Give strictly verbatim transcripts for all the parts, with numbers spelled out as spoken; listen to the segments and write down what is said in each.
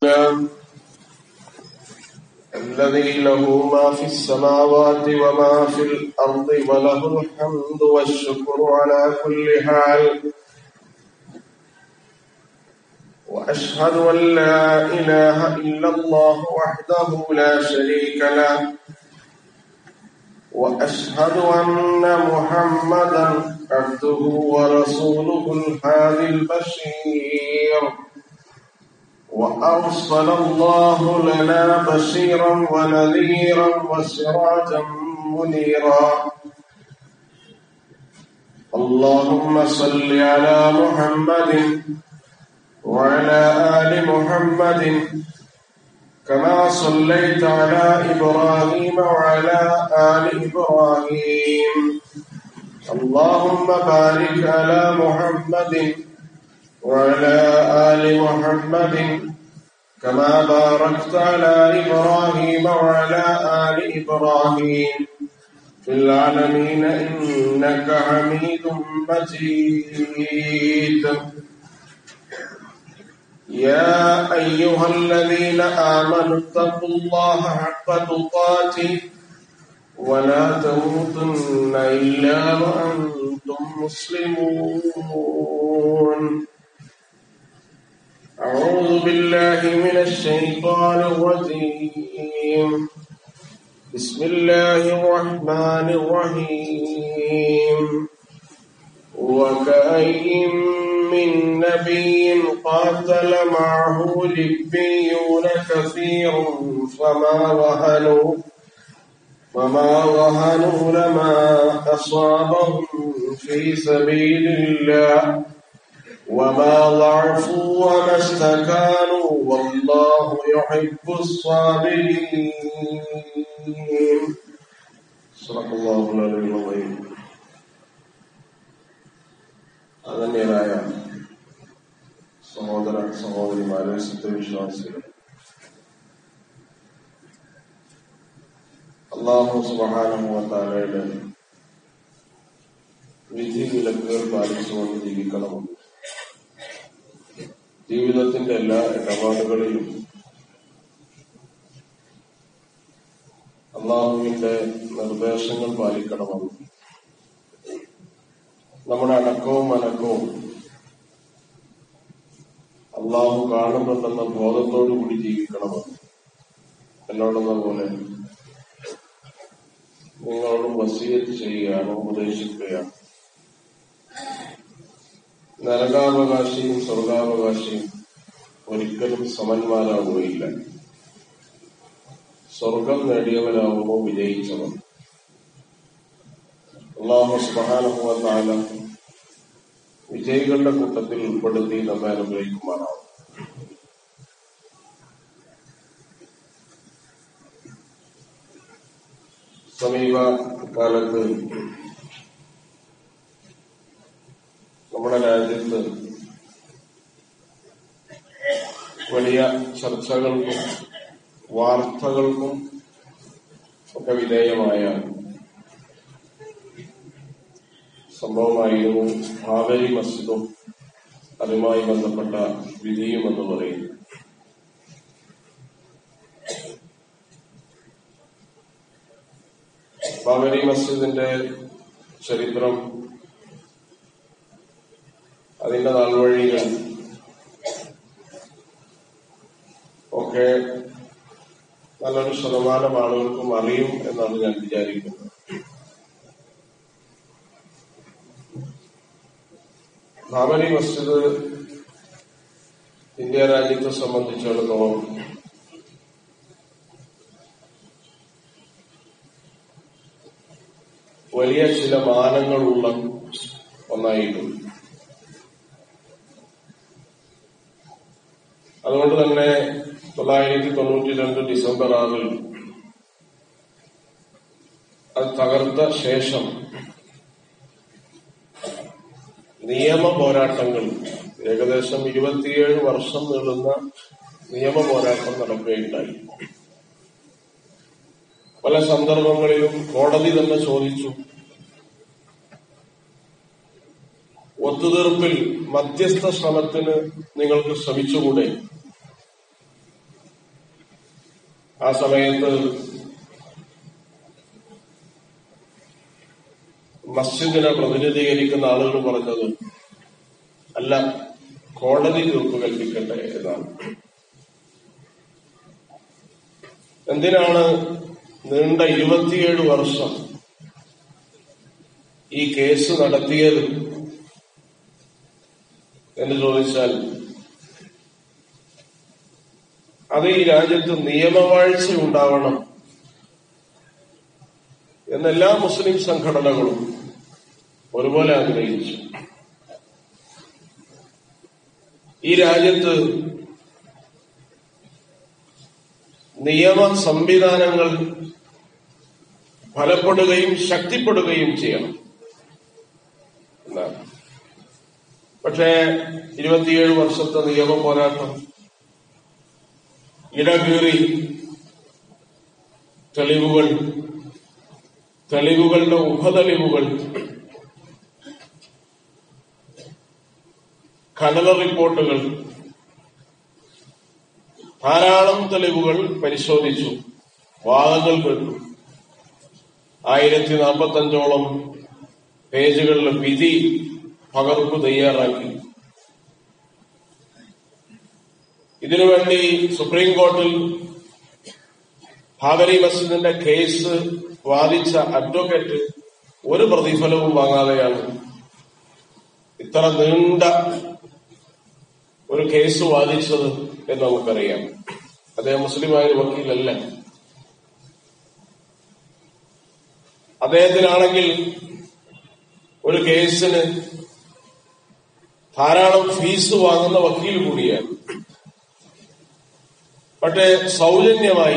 الذي له ما في السماوات وما في الأرض وله الحمد والشكر على كل حال. وأشهد أن لا إله إلا الله وحده لا شريك له، وأشهد أن محمدا عبده ورسوله الهادي البشير، وأرسل الله لنا بشيرا ونذيرا وسراجا منيرا. اللهم صل على محمد وعلى آل محمد كما صليت على إبراهيم وعلى آل إبراهيم. اللهم بارك على محمد وعلى آل محمد كما باركت على إبراهيم وعلى آل إبراهيم في العالمين إنك حميد مجيد. يا أيها الذين آمنوا اتقوا الله حق تقاته ولا تموتن إلا وأنتم مسلمون. أعوذ بالله من الشيطان الرجيم. بسم الله الرحمن الرحيم. وكأين من نبي قاتل معه ربيون كثير فما وهنوا فما وهنوا لما أصابهم في سبيل الله وما ضعفوا وما استكانوا والله يحب الصابرين. صدق الله العلي العظيم. ആദരണീയരായ സഹോദര സഹോദരിമാരെ, സത്യവിശ്വാസികൾ, അല്ലാഹു സുബ്ഹാനഹു വ തആലയുടെ വിധി വിലക്കുകൾ പാലിച്ചുകൊണ്ട് ജീവിക്കണമെന്ന് ജീവിതത്തിന്റെ എല്ലാ ഇടപാടുകളിലും അല്ലാഹുവിന്റെ നിർദ്ദേശങ്ങൾ പാലിക്കണമെന്ന് നമ്മുടെ അടക്കവും അനക്കവും അള്ളാഹു കാണുന്നുണ്ടെന്ന ബോധത്തോടുകൂടി ജീവിക്കണമെന്ന് എന്നോടെന്ന പോലെ നിങ്ങളോടും വസിയത്ത് ചെയ്യുകയാണ്, ഉപദേശിക്കുകയാണ്. നരകാവകാശിയും സ്വർഗാവകാശിയും ഒരിക്കലും സമന്മാരാവുകയില്ല. സ്വർഗം നേടിയവരാകുമോ വിജയിച്ചവർ. അല്ലാഹു സുബ്ഹാനഹു വ തആല വിജയികളുടെ കൂട്ടത്തിൽ ഉൾപ്പെടുത്തി നമ്മെ അനുഗ്രഹിക്കുമാറാവും. സമീപ കാലത്ത് നമ്മുടെ രാജ്യത്ത് വലിയ ചർച്ചകൾക്കും വാർത്തകൾക്കും ഒക്കെ വിധേയമായ സംഭവമായിരുന്നു ബാബരി മസ്ജിദും അതുമായി ബന്ധപ്പെട്ട വിധിയും എന്ന് പറയുന്നു. ബാബരി മസ്ജിദിന്റെ ചരിത്രം, അതിന്റെ നാൾവഴികൾ ഒക്കെ നല്ലൊരു ശതമാനം ആളുകൾക്കും അറിയും എന്നാണ് ഞാൻ വിചാരിക്കുന്നത്. ബാബരി മസ്ജിദ് ഇന്ത്യ രാജ്യത്തെ സംബന്ധിച്ചിടത്തോളം വലിയ ചില മാനങ്ങളുള്ള ഒന്നായിരുന്നു. അതുകൊണ്ട് തന്നെ തൊള്ളായിരത്തി തൊണ്ണൂറ്റി രണ്ട് ഡിസംബർ ആറിൽ അത് തകർത്ത ശേഷം നിയമ പോരാട്ടങ്ങൾ, ഏകദേശം ഇരുപത്തിയേഴ് വർഷം നീളുന്ന നിയമ പോരാട്ടം നടക്കുകയുണ്ടായി. പല സന്ദർഭങ്ങളിലും കോടതി തന്നെ ചോദിച്ചു, ഒത്തുതീർപ്പിൽ മധ്യസ്ഥ ശ്രമത്തിന് നിങ്ങൾക്ക് ശ്രമിച്ചുകൂടെ? ആ സമയത്ത് മസ്ജിദിനെ പ്രതിനിധീകരിക്കുന്ന ആളുകൾ പറഞ്ഞത് അല്ല, കോടതി തീർപ്പ് കൽപ്പിക്കട്ടെ എന്നാണ്. എന്തിനാണ് നീണ്ട ഇരുപത്തിയേഴ് വർഷം ഈ കേസ് നടത്തിയത് എന്ന് ചോദിച്ചാൽ, അത് ഈ രാജ്യത്ത് നിയമവാഴ്ച ഉണ്ടാവണം എന്നെല്ലാ മുസ്ലിം സംഘടനകളും ഒരുപോലെ ആഗ്രഹിച്ചു. ഈ രാജ്യത്ത് നിയമ സംവിധാനങ്ങൾ ഫലപ്പെടുകയും ശക്തിപ്പെടുകയും ചെയ്യണം എന്നാണ്. പക്ഷേ ഇരുപത്തിയേഴ് വർഷത്തെ നിയമ പോരാട്ടം ഇടകീറി തെളിവുകൾ, തെളിവുകളുടെ ഉപതെളിവുകൾ, ഖനന റിപ്പോർട്ടുകൾ, ധാരാളം തെളിവുകൾ പരിശോധിച്ചു, വാദങ്ങൾ കേട്ടു. ആയിരത്തി നാൽപ്പത്തി അഞ്ചോളം പേജുകളിലെ വിധി പകർപ്പ് തയ്യാറാക്കി. ഇതിനുവേണ്ടി സുപ്രീം കോർട്ടിൽ ബാബരി മസ്ജിദിന്റെ കേസ് വാദിച്ച അഡ്വക്കേറ്റ് ഒരു പ്രതിഫലവും വാങ്ങാതെയാണ് ഇത്ര നീണ്ട ഒരു കേസ് വാദിച്ചത് എന്ന് നമുക്കറിയാം. അദ്ദേഹം മുസ്ലിമായ ഒരു വക്കീലല്ല. അദ്ദേഹത്തിനാണെങ്കിൽ ഒരു കേസിന് ധാരാളം ഫീസ് വാങ്ങുന്ന വക്കീൽ കൂടിയാണ്. പക്ഷേ സൗജന്യമായി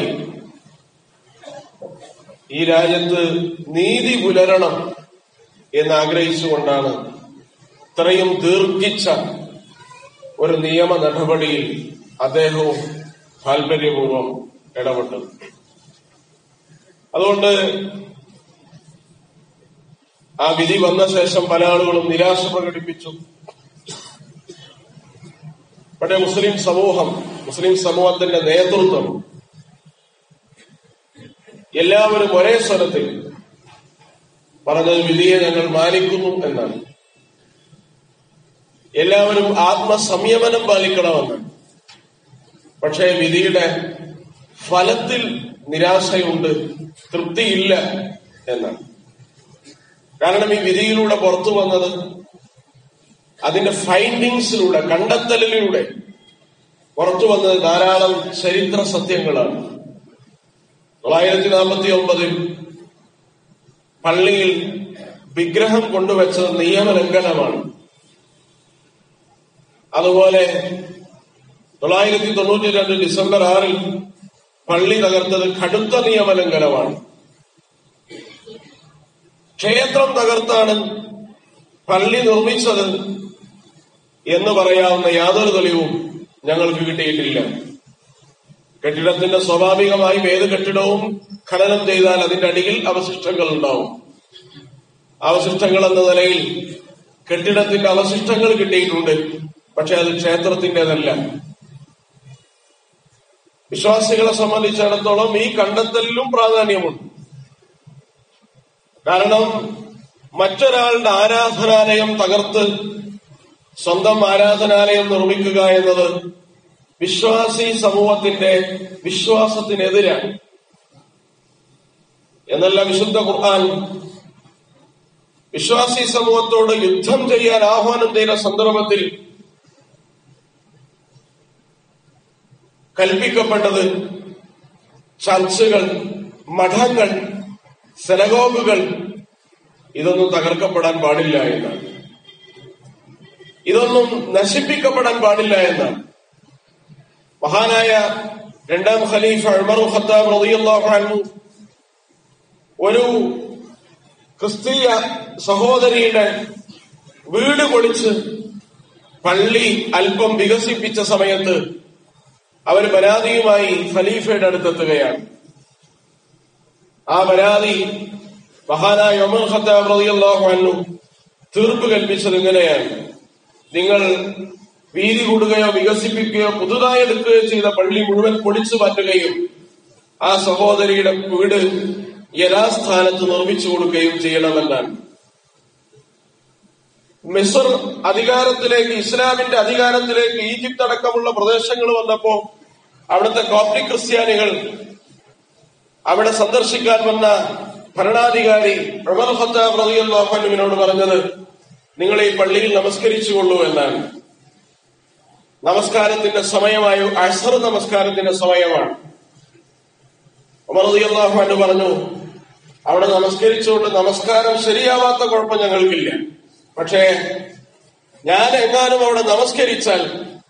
ഈ രാജ്യത്ത് നീതി പുലരണം എന്നാഗ്രഹിച്ചുകൊണ്ടാണ് ഇത്രയും ദീർഘിച്ച ഒരു നിയമ നടപടിയിൽ അദ്ദേഹവും താൽപര്യപൂർവ്വം ഇടപെട്ടത്. അതുകൊണ്ട് ആ വിധി വന്ന ശേഷം പല ആളുകളും നിരാശ പ്രകടിപ്പിച്ചു. പക്ഷേ മുസ്ലിം സമൂഹം, മുസ്ലിം സമൂഹത്തിന്റെ നേതൃത്വം എല്ലാവരും ഒരേ സ്വരത്തിൽ പറഞ്ഞത് വിധിയെ ഞങ്ങൾ മാനിക്കുന്നു എന്നാണ്. എല്ലാവരും ആത്മസംയമനം പാലിക്കണമെന്ന്. പക്ഷേ വിധിയുടെ ഫലത്തിൽ നിരാശയുണ്ട്, തൃപ്തിയില്ല എന്നാണ്. കാരണം ഈ വിധിയിലൂടെ പുറത്തു വന്നത്, അതിന്റെ ഫൈൻഡിങ്സിലൂടെ, കണ്ടെത്തലിലൂടെ പുറത്തു വന്നത് ധാരാളം ചരിത്ര സത്യങ്ങളാണ്. തൊള്ളായിരത്തി നാൽപ്പത്തി ഒമ്പതിൽ പള്ളിയിൽ വിഗ്രഹം കൊണ്ടുവച്ചത് നിയമലംഘനമാണ്. അതുപോലെ തൊള്ളായിരത്തി തൊണ്ണൂറ്റി രണ്ട് ഡിസംബർ ആറിൽ പള്ളി തകർത്തത് കടുത്ത നിയമലംഘനമാണ്. ക്ഷേത്രം തകർത്താണ് പള്ളി നിർമ്മിച്ചത് എന്ന് പറയാവുന്ന യാതൊരു തെളിവും ഞങ്ങൾക്ക് കിട്ടിയിട്ടില്ല. കെട്ടിടത്തിന്റെ സ്വാഭാവികമായും ഏത് കെട്ടിടവും ഖനനം ചെയ്താൽ അതിന്റെ അടിയിൽ അവശിഷ്ടങ്ങൾ ഉണ്ടാവും. അവശിഷ്ടങ്ങൾ എന്ന നിലയിൽ കെട്ടിടത്തിന്റെ അവശിഷ്ടങ്ങൾ കിട്ടിയിട്ടുണ്ട്. പക്ഷെ അത് ക്ഷേത്രത്തിന്റേതല്ല. വിശ്വാസികളെ സംബന്ധിച്ചിടത്തോളം ഈ കണ്ടെത്തലിലും പ്രാധാന്യമുണ്ട്. കാരണം മറ്റൊരാളുടെ ആരാധനാലയം തകർത്ത് സ്വന്തം ആരാധനാലയം നിർമ്മിക്കുക എന്നത് വിശ്വാസി സമൂഹത്തിന്റെ വിശ്വാസത്തിനെതിരാണ്. എന്നല്ല വിശുദ്ധ ഖുർആൻ വിശ്വാസി സമൂഹത്തോട് യുദ്ധം ചെയ്യാൻ ആഹ്വാനം ചെയ്ത സന്ദർഭത്തിൽ കൽപ്പിക്കപ്പെട്ടത് ചർച്ചുകൾ, മഠങ്ങൾ, സെനഗോഗുകൾ ഇതൊന്നും തകർക്കപ്പെടാൻ പാടില്ല എന്നാണ്. ഇതൊന്നും നശിപ്പിക്കപ്പെടാൻ പാടില്ല എന്നാണ്. മഹാനായ രണ്ടാം ഖലീഫ ഉമർ ഖത്താബ് റളിയല്ലാഹു അൻഹു ഒരു ക്രിസ്തീയ സഹോദരിയുടെ വീട് പൊളിച്ച് പള്ളി അല്പം വികസിപ്പിച്ച സമയത്ത് അവർ പരാതിയുമായി ഖലീഫയുടെ അടുത്തെത്തുകയാണ്. ആ പരാതി മഹാനായ ഉമർ ഖത്താബ് റളിയല്ലാഹു അൻഹു തീർപ്പ് കൽപ്പിച്ചത് ഇങ്ങനെയാണ്: നിങ്ങൾ വീതി കൂടുകയോ വികസിപ്പിക്കുകയോ പുതുതായി എടുക്കുകയോ ചെയ്ത പള്ളി മുഴുവൻ പൊളിച്ചു മാറ്റുകയും ആ സഹോദരിയുടെ വീട് യഥാസ്ഥാനത്ത് നിർമ്മിച്ചു കൊടുക്കുകയും ചെയ്യണമെന്നാണ്. മിസ്ർ അധികാരത്തിലേക്ക്, ഇസ്ലാമിന്റെ അധികാരത്തിലേക്ക് ഈജിപ്ത് അടക്കമുള്ള പ്രദേശങ്ങൾ വന്നപ്പോ അവിടുത്തെ കോപ്റ്റിക് ക്രിസ്ത്യാനികൾ അവിടെ സന്ദർശിക്കാൻ വന്ന ഭരണാധികാരി ഉമർ ഖത്താബ് റളിയല്ലാഹു അൻഹുവിനോട് പറഞ്ഞത്, നിങ്ങൾ ഈ പള്ളിയിൽ നമസ്കരിച്ചുകൊള്ളൂ എന്നാണ്. നമസ്കാരത്തിന്റെ സമയമായ അസ്ർ നമസ്കാരത്തിന്റെ സമയമാണ്. ഉമർ റളിയല്ലാഹു അൻഹു പറഞ്ഞു, അവിടെ നമസ്കരിച്ചുകൊണ്ട് നമസ്കാരം ശരിയാവാത്ത കുഴപ്പം ഞങ്ങൾക്കില്ല, പക്ഷേ ഞാൻ എങ്ങാനും അവിടെ നമസ്കരിച്ചാൽ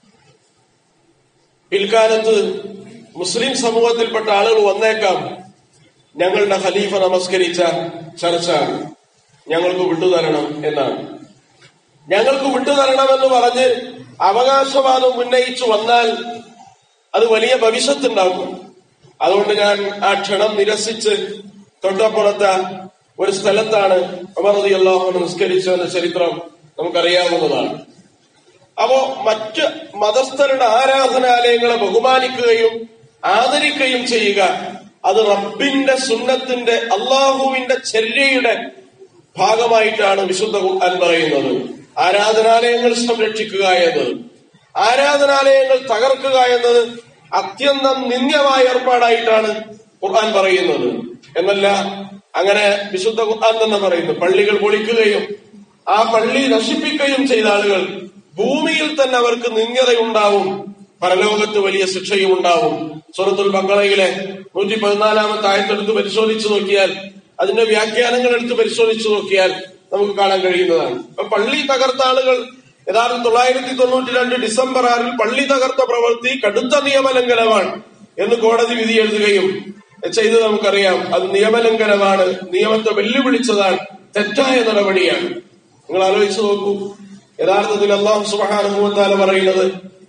പിൽക്കാലത്ത് മുസ്ലിം സമൂഹത്തിൽപ്പെട്ട ആളുകൾ വന്നേക്കാം, ഞങ്ങളുടെ ഖലീഫ നമസ്കരിച്ച ചർച്ച ഞങ്ങൾക്ക് വിട്ടുതരണം എന്നാണ്. ഞങ്ങൾക്ക് വിട്ടുതരണമെന്ന് പറഞ്ഞ് അവകാശവാദം ഉന്നയിച്ചു വന്നാൽ അത് വലിയ ഭവിഷ്യത്തുണ്ടാകും. അതുകൊണ്ട് ഞാൻ ആ ക്ഷണം നിരസിച്ച് തൊട്ടപ്പുറത്തെ ഒരു സ്ഥലത്താണ് ഉമർ റളിയല്ലാഹു അൻഹു നിസ്കരിച്ചു എന്ന ചരിത്രം നമുക്കറിയാവുന്നതാണ്. അപ്പോ മറ്റ് മതസ്ഥരുടെ ആരാധനാലയങ്ങളെ ബഹുമാനിക്കുകയും ആദരിക്കുകയും ചെയ്യുക, അത് റബ്ബിന്റെ സുന്നത്തിന്റെ അള്ളാഹുവിന്റെ ചര്യയുടെ ഭാഗമായിട്ടാണ് വിശുദ്ധ ഖുർആൻ പറയുന്നത്. ആരാധനാലയങ്ങൾ സംരക്ഷിക്കുക എന്നത്, ആരാധനാലയങ്ങൾ തകർക്കുക എന്നത് അത്യന്തം നിന്ദ്യമായ ഏർപ്പാടായിട്ടാണ് ഖുർആൻ പറയുന്നത്. എന്നല്ല, അങ്ങനെ വിശുദ്ധ ഖുർആൻ തന്നെ പറയുന്നു, പള്ളികൾ പൊളിക്കുകയും ആ പള്ളി നശിപ്പിക്കുകയും ചെയ്ത ആളുകൾ ഭൂമിയിൽ തന്നെ അവർക്ക് നിന്ദ്യതയുണ്ടാവും, പരലോകത്ത് വലിയ ശിക്ഷയും ഉണ്ടാവും. സൂറത്തുൽ ബഖറയിലെ നൂറ്റി പതിനാലാമത്തെ ആയത്തെടുത്ത് പരിശോധിച്ചു നോക്കിയാൽ, അതിന്റെ വ്യാഖ്യാനങ്ങൾ എടുത്ത് പരിശോധിച്ചു നോക്കിയാൽ നമുക്ക് കാണാൻ കഴിയുന്നതാണ്. അപ്പൊ പള്ളി തകർത്ത ആളുകൾ യഥാർത്ഥം തൊള്ളായിരത്തി തൊണ്ണൂറ്റി രണ്ട് ഡിസംബർ ആറിൽ പള്ളി തകർത്ത പ്രവൃത്തി കടുത്ത നിയമലംഘനമാണ് എന്ന് കോടതി വിധി എഴുതുകയും ചെയ്ത് നമുക്കറിയാം. അത് നിയമലംഘനമാണ്, നിയമത്തെ വെല്ലുവിളിച്ചതാണ്, തെറ്റായ നടപടിയാണ്. നിങ്ങൾ ആലോചിച്ചു നോക്കൂ, യഥാർത്ഥത്തിൽ അല്ലാഹു സുബ്ഹാനഹു വ തആല പറയുന്നത്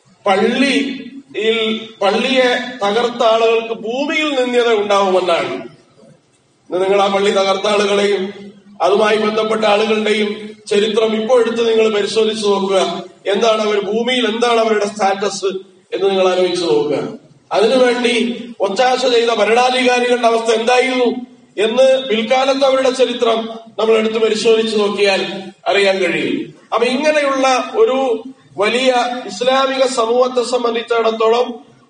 പള്ളിയിൽ പള്ളിയെ തകർത്ത ആളുകൾക്ക് ഭൂമിയിൽ നിന്ദ്യത ഉണ്ടാവുമെന്നാണ്. നിങ്ങൾ ആ പള്ളി തകർത്ത ആളുകളെയും അതുമായി ബന്ധപ്പെട്ട ആളുകളുടെയും ചരിത്രം ഇപ്പോൾ എടുത്ത് നിങ്ങൾ പരിശോധിച്ചു നോക്കുക. എന്താണ് അവർ ഭൂമിയിൽ, എന്താണ് അവരുടെ സ്റ്റാറ്റസ് എന്ന് നിങ്ങൾ ആലോചിച്ചു നോക്കുക. അതിനുവേണ്ടി ഒത്താശ ചെയ്ത ഭരണാധികാരികളുടെ അവസ്ഥ എന്തായിരുന്നു എന്ന് പിൽക്കാലത്ത് അവരുടെ ചരിത്രം നമ്മൾ എടുത്ത് പരിശോധിച്ചു നോക്കിയാൽ അറിയാൻ കഴിയും. അപ്പൊ ഇങ്ങനെയുള്ള ഒരു വലിയ ഇസ്ലാമിക സമൂഹത്തെ സംബന്ധിച്ചിടത്തോളം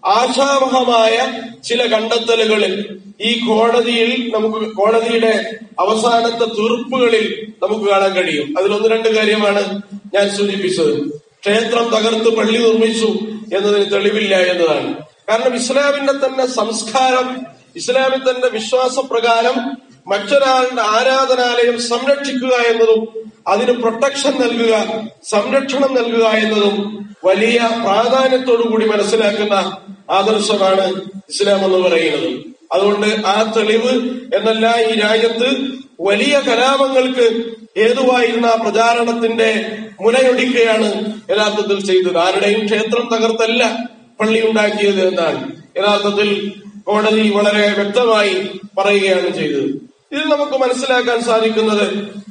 ആശാവഹമായ ചില കണ്ടെത്തലുകളിൽ ഈ കോടതിയിൽ നമുക്ക് കോടതിയുടെ അവസാനത്തെ തീർപ്പുകളിൽ നമുക്ക് കാണാൻ കഴിയും. അതിലൊന്ന് രണ്ട് കാര്യമാണ് ഞാൻ സൂചിപ്പിച്ചത്. ക്ഷേത്രം തകർത്ത് പള്ളി നിർമ്മിച്ചു എന്നതിന് തെളിവില്ല എന്നതാണ്. കാരണം ഇസ്ലാമിന്റെ തന്നെ സംസ്കാരം, ഇസ്ലാമിൽ തന്നെ വിശ്വാസപ്രകാരം മറ്റൊരാളുടെ ആരാധനാലയം സംരക്ഷിക്കുക എന്നതും അതിന് പ്രൊട്ടക്ഷൻ നൽകുക, സംരക്ഷണം നൽകുക എന്നതും വലിയ പ്രാധാന്യത്തോടുകൂടി മനസ്സിലാക്കുന്ന ആദർശമാണ് ഇസ്ലാം എന്ന് പറയുന്നത്. അതുകൊണ്ട് ആ തെളിവ് എന്നല്ല, ഈ രാജ്യത്ത് വലിയ കലാപങ്ങൾക്ക് ഹേതുവായിരുന്ന പ്രചാരണത്തിന്റെ മുനയൊടിക്കുകയാണ് യഥാർത്ഥത്തിൽ ചെയ്തത്. ആരുടെയും ക്ഷേത്രം തകർത്തല്ല പള്ളി ഉണ്ടാക്കിയത് എന്നാണ് യഥാർത്ഥത്തിൽ കോടതി വളരെ വ്യക്തമായി പറയുകയാണ് ചെയ്തത്. ഇതിൽ നമുക്ക് മനസ്സിലാക്കാൻ സാധിക്കുന്നത്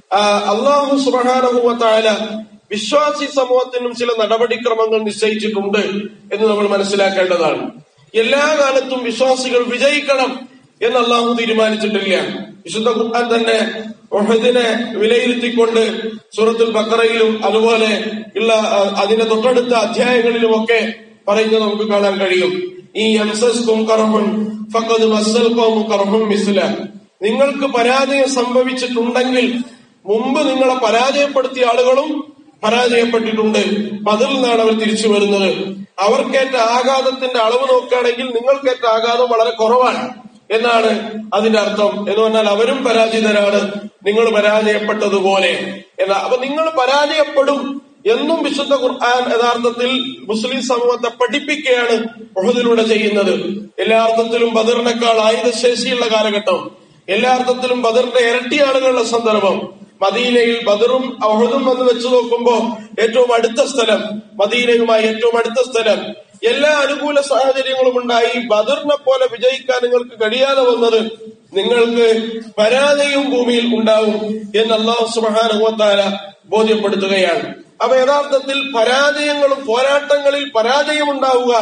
അല്ലാഹു സുബ്ഹാനഹു വ തആല വിശ്വാസി സമൂഹത്തിനും ചില നടപടിക്രമങ്ങൾ നിശ്ചയിച്ചിട്ടുണ്ട് എന്ന് നമ്മൾ മനസ്സിലാക്കേണ്ടതാണ്. എല്ലാ കാലത്തും വിശ്വാസികൾ വിജയിക്കണം എന്ന് അല്ലാഹു തീരുമാനിച്ചിട്ടില്ല. വിശുദ്ധ ഖുർആൻ തന്നെ ഉഹദിനെ വിലയിരുത്തിക്കൊണ്ട് സൂറത്തുൽ ബഖറയിലും അതുപോലെ ഉള്ള അതിന്റെ തൊട്ടടുത്ത അധ്യായങ്ങളിലുമൊക്കെ പറയുന്നത് നമുക്ക് കാണാൻ കഴിയും. ഈ യംസസ്കും കർഹുൻ ഫഖദ് മസ്സൽ ഖൗമു കർഹുൻ മിസ്ല, നിങ്ങൾക്ക് പരാജയം സംഭവിച്ചിട്ടുണ്ടെങ്കിൽ മുമ്പ് നിങ്ങളെ പരാജയപ്പെടുത്തിയ ആളുകളും പരാജയപ്പെട്ടിട്ടുണ്ട്. ബദറിൽ നിന്നാണ് അവർ തിരിച്ചു വരുന്നത്. അവർക്കേറ്റ ആഘാതത്തിന്റെ അളവ് നോക്കുകയാണെങ്കിൽ നിങ്ങൾക്കേറ്റ ആഘാതം വളരെ കുറവാണ് എന്നാണ് അതിന്റെ അർത്ഥം. എന്ന് പറഞ്ഞാൽ അവരും പരാജിതരാണ്, നിങ്ങൾ പരാജയപ്പെട്ടതുപോലെ എന്നാ. അപ്പൊ നിങ്ങൾ പരാജയപ്പെടും എന്നും വിശുദ്ധ ഖുർആൻ യഥാർത്ഥത്തിൽ മുസ്ലിം സമൂഹത്തെ പഠിപ്പിക്കുകയാണ് ഉഹദിലൂടെ ചെയ്യുന്നത്. എല്ലാ അർത്ഥത്തിലും ബദറിനേക്കാൾ ആയുധശേഷിയുള്ള കാലഘട്ടം, എല്ലാ അർത്ഥത്തിലും ബദറിന്റെ ഇരട്ടി ആളുകളുടെ സന്ദർഭം. മദീനയിൽ ബദറും ഉഹദും എന്ന് വെച്ച് നോക്കുമ്പോ ഏറ്റവും അടുത്ത സ്ഥലം, മദീനയുമായി ഏറ്റവും അടുത്ത സ്ഥലം, എല്ലാ അനുകൂല സാഹചര്യങ്ങളും ഉണ്ടായി. ബദറിനെ പോലെ വിജയിക്കാൻ നിങ്ങൾക്ക് കഴിയാതെ വന്നത് നിങ്ങൾക്ക് പരാജയവും ഭൂമിയിൽ ഉണ്ടാവും എന്ന് അല്ലാഹു സുബ്ഹാനഹു വ തആല ബോധ്യപ്പെടുത്തുകയാണ്. അപ്പൊ യഥാർത്ഥത്തിൽ പരാജയങ്ങളും പോരാട്ടങ്ങളിൽ പരാജയം ഉണ്ടാവുക